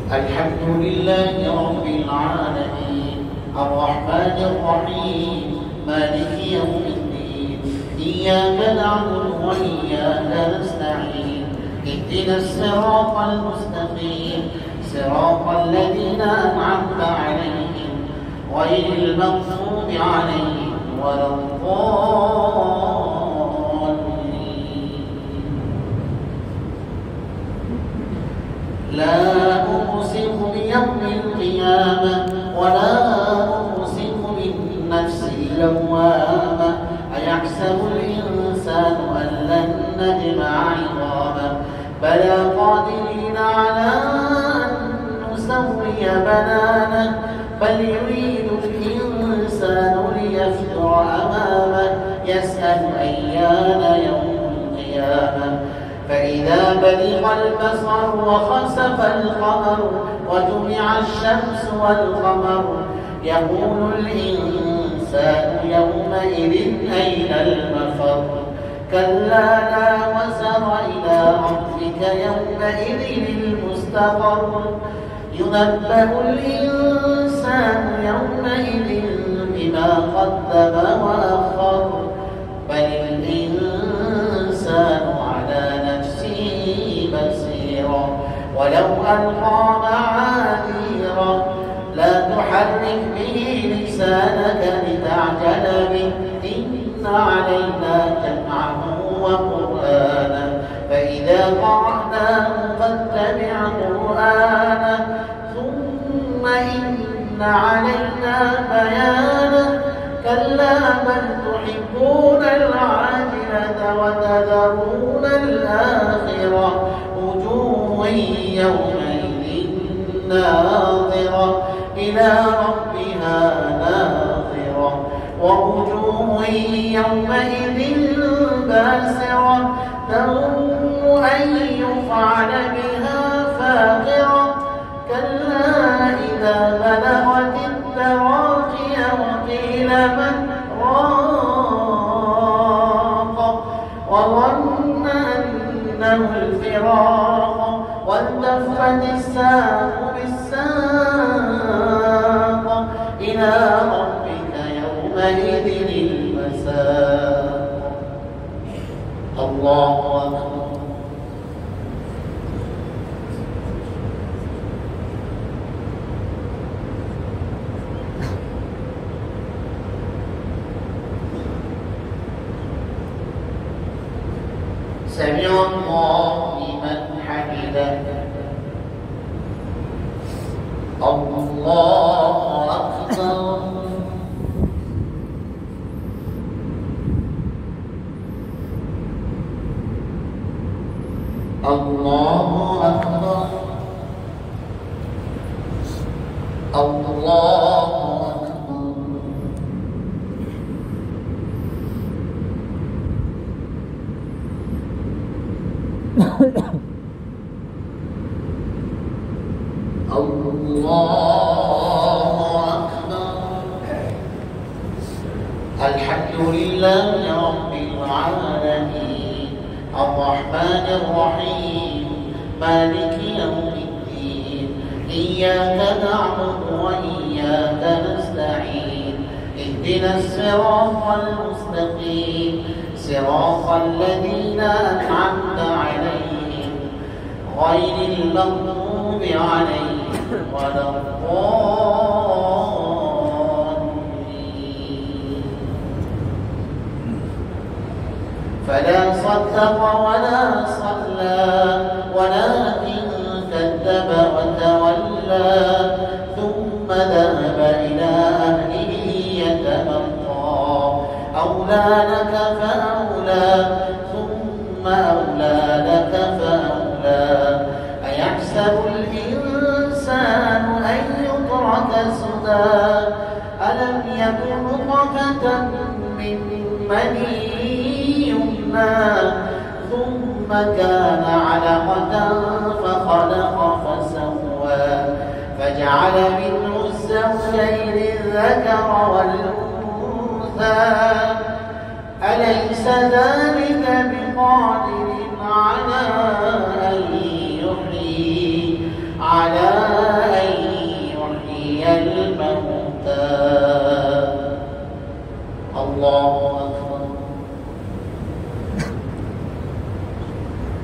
الحمد لله رب العالمين الرحمن الرحيم مالك يوم الدين إياك نعبد وإياك نستعين اهدنا الصراط المستقيم صراط الذين أنعمت عليهم غير المغضوب عليهم ولا الضالين. لا أقسم بيوم القيامة ولا أقسم بالنفس اللوامة أيحسب الإنسان أن لن نجمع عظامه بلى قادرين على أن نسوي بنانه بل يريد الإنسان ليفجر أمامه يسأل أيان يوم القيامة فإذا برق البصر وخسف القمر وجمع الشمس والقمر يقول الإنسان يومئذ أين المفر كلا لا وزر إلى ربك يومئذ المستقر ينبأ الإنسان يومئذ بما قدم وأخر بل الإنسان على نفسه بصيرا ولو ألقى معاذيره لا تحرك به لسانك لتعجل به إن علينا جمعه وقرآنه فإذا قرأناه فاتبع قرآنه ثم إن علينا بيانه كلا بل تحبون العاجلة وتذرون الآخرة وجوه يومئذ ناظرة إلى ربها ناظرة ووجوه يومئذ باسرة تظن أن يفعل بها فاقرة كلا إذا بلغت التراقي وقيل من راق وظن أنه الفراق والتفت الساق بالساق إلى ربك يومئذ المساق. الله أكبر. سمع الله لمن حمده. الله أكبر. الله أكبر. الله أكبر. الله أكبر. الحمد لله رب العالمين الرحمن الرحيم مالك يوم الدين إياك نعبد وإياك نستعين اهدنا الصراط المستقيم صراط الذين أنعمت عليهم غير المغضوب عليهم ولا الضالين. فلا صدق ولا صلى ولكن كذب وتولى ثم ذهب إلى أهله يتمطى أولى لك فأولى ثم أولى لك فأولى أيحسب الإنسان أن يترك سدى ألم يكن نطفة من مني يمنى ثم كان علقة فخلق فسوى فجعل منه الزوجين الذكر والأنثى أليس ذلك بقادر على أن يحيي على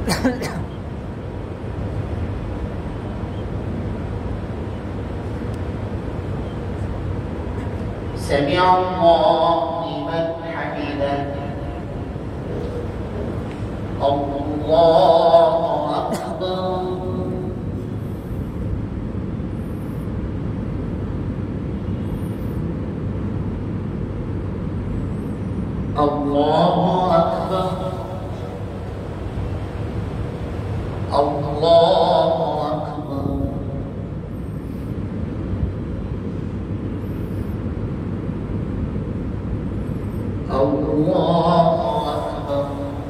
سمع الله لمن حمده. الله أكبر. الله أكبر. الله أكبر. الله أكبر.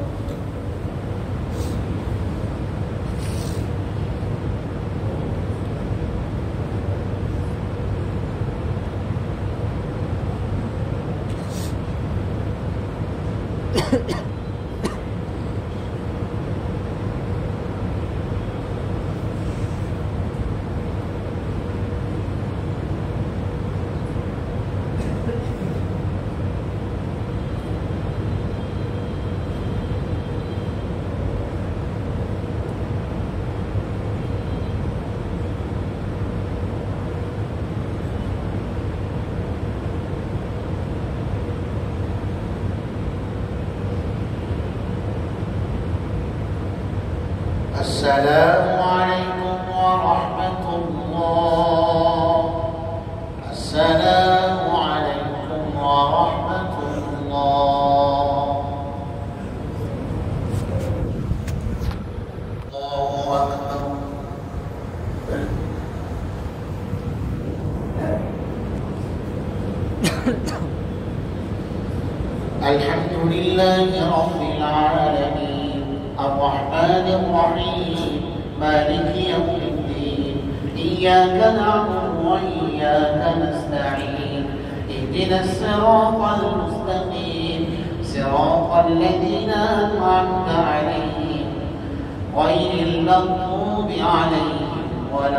السلام عليكم ورحمة الله. السلام عليكم ورحمة الله. الله أكبر. الحمد لله رب العالمين الرحمن الرحيم مالك يوم الدين إياك نعبد وإياك نستعين اهدنا الصراط المستقيم صراط الذين أنعمت عليهم غير المغضوب عليهم ولا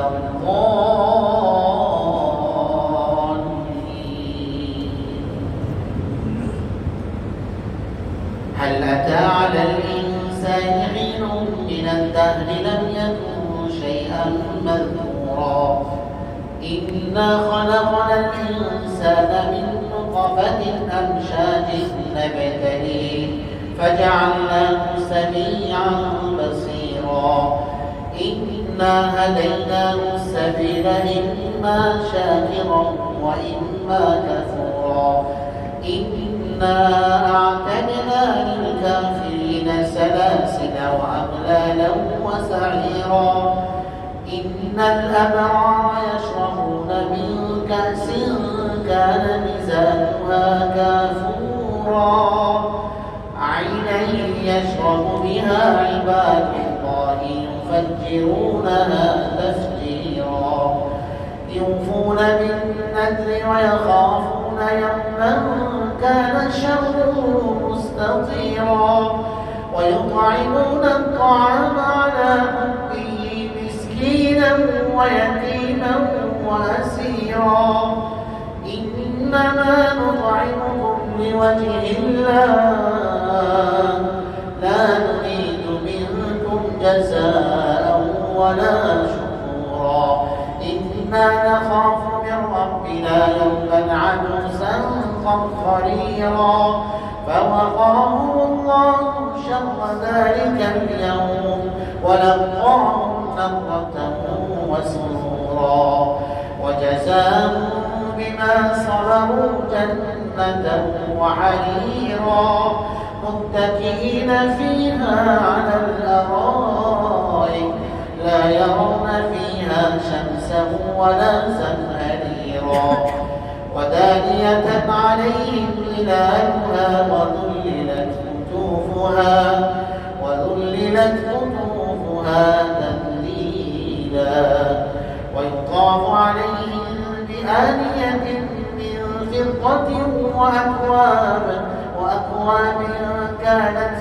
الضالين. هل أتى على الإنسان حين من الدهر لم يكن شيئا مذكورا إنا خلقنا الإنسان من نطفة أمشاج نبتليه فجعلناه سميعا بصيرا إنا هديناه السبيل إما شاكرا وإما كفورا إنا أعتدنا للكافرين سلاسل وأغلالا وسعيرا إن الأبرار يشربون من كأس كان مزاجها كافورا عينا يشرب بها عباد الله يفجرونها تفجيرا يوفون بالنذر ويخافون يوما كان شره مستطيرا ويطعمون الطعام على حبه مسكينا ويتيما وأسيرا إنما نطعمكم لوجه الله لا نريد منكم جزاء ولا شكورا إنا نخاف من ربنا يوما عبوسا قمطريرا فوقاهم الله شر ذلك اليوم ولقاهم نضرة وسرورا وجزاهم بما صبروا جنة وحريرا متكئين فيها على الأرائك لا يرون فيها شمسا ولا زمهريرا ودانية عليهم ظلالها وذللت قطوفها تذليلا ويطاف عليهم بآنية من فضة وأكواب كانت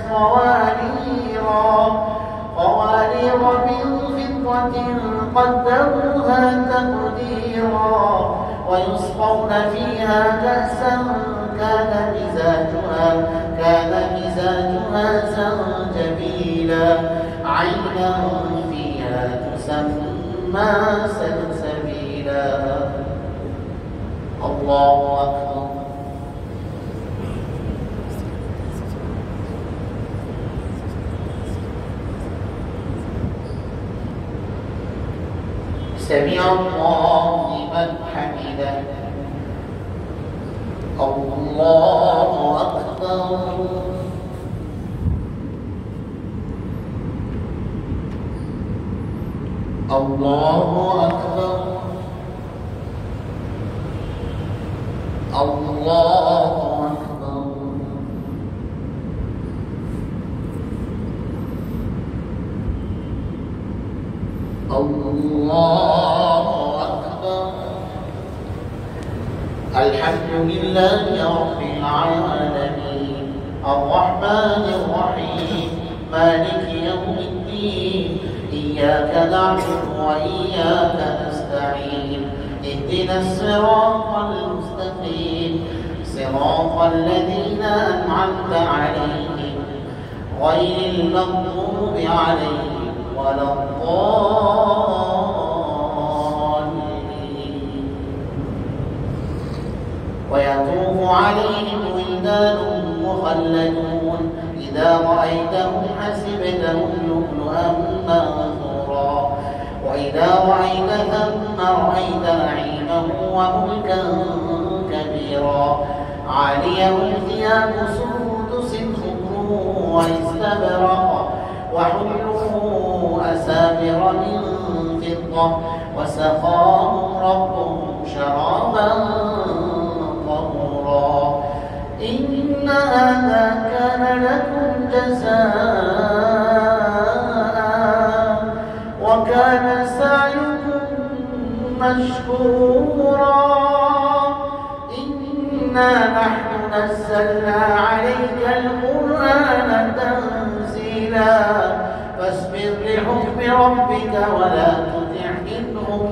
قوارير من فضة قدروها تقديرا ويسقون فيها كأسا كان مزاجها زنجبيلا عينا فيها تسمى سلسبيلا. الله أكبر. سمع الله لمن حمده. الله أكبر. الله أكبر. الله أكبر. الله أكبر. الحمد لله رب العالمين الرحمن الرحيم مالك يوم الدين إياك نعبد وإياك نستعين اهدنا الصراط المستقيم صراط الذين أنعمت عليهم غير المغضوب عليهم ولا الضالين. ويطوف عليهم ولدان مخلدون إذا رأيتهم حسبتهم لؤلؤا منثورا وإذا رأيت ثم رأيت نعيما وملكا كبيرا عاليهم ثياب سندس خضر واستبرق وحلوا أساور من فضة وسقاهم ربهم شرابا طهورا. إن هذا كان لكم جزاء وكان سعيكم مشكورا. إنا نحن نزلنا عليك القرآن تنزيلا فاصبر لحكم ربك ولا تطع منهم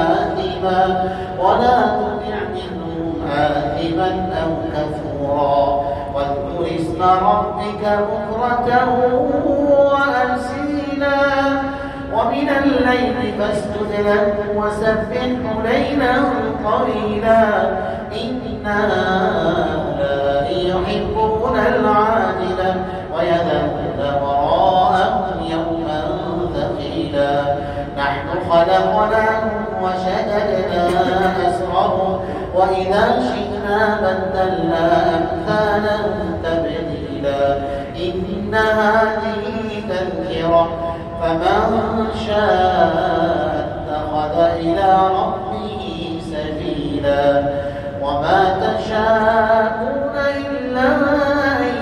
آثما أو كفورا. واذكر اسم ربك بكرة وأصيلا ومن الليل فاسجد له وسبحه ليلا طويلا. إن هؤلاء يحبون العاجلة ويذرون وراءهم يوما ثقيلا. نحن خلقناهم وشددنا أسرهم وإذا شئنا بدلنا أمثالهم تبديلا. إن هذه تذكرة فمن شاء اتخذ إلى ربه سبيلا. وما تشاءون إلا أن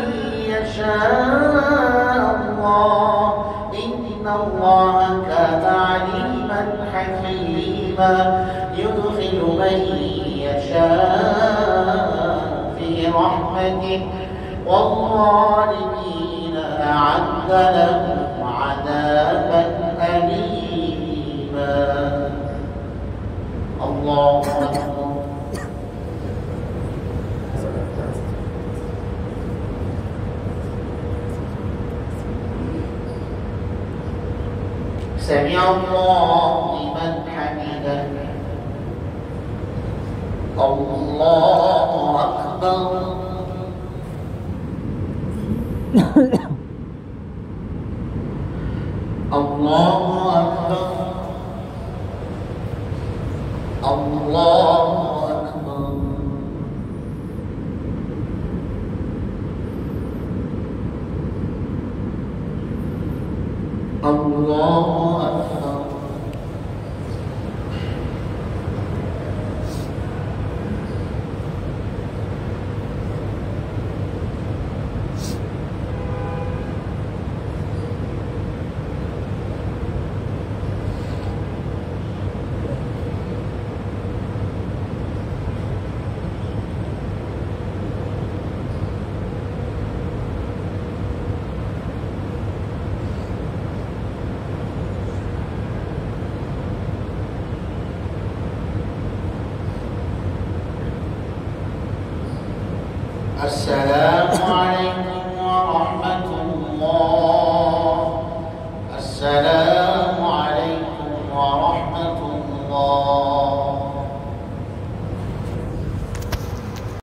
يشاء الله. إن الله كان عليما حكيما يدخل من يشاء في رحمته والظالمين أعد لهم عذابا أليما. الله أكبر. سمع الله لمن حمده. الله أكبر. الله أكبر. الله أكبر. الله أكبر. السلام عليكم ورحمة الله. السلام